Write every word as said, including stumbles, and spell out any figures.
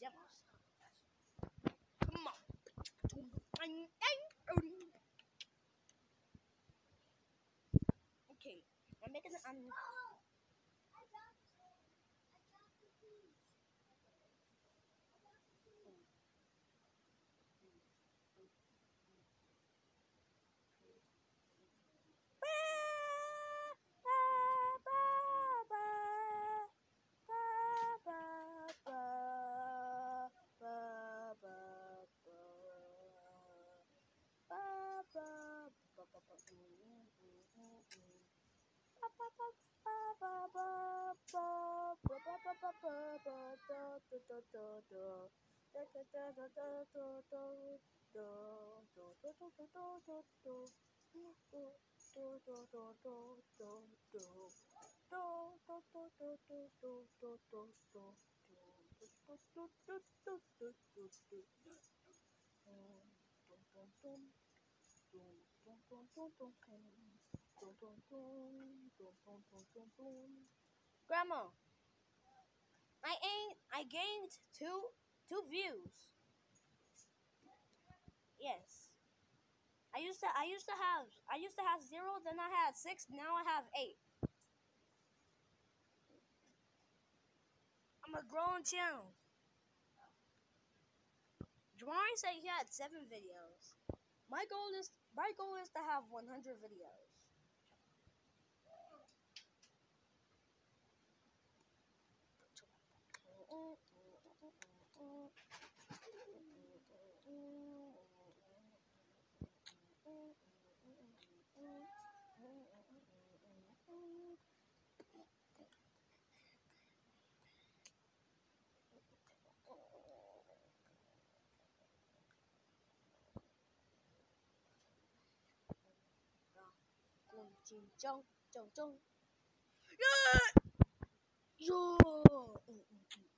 demos. Come on. Okay, I'm making it. I'm. Grandma, I ain't. I gained two two views. Yes. I used to. I used to have. I used to have zero. Then I had six. Now I have eight. I'm a growing channel. Drawing said he had seven videos. My goal is. My goal is to have one hundred videos. Yeah! Yo!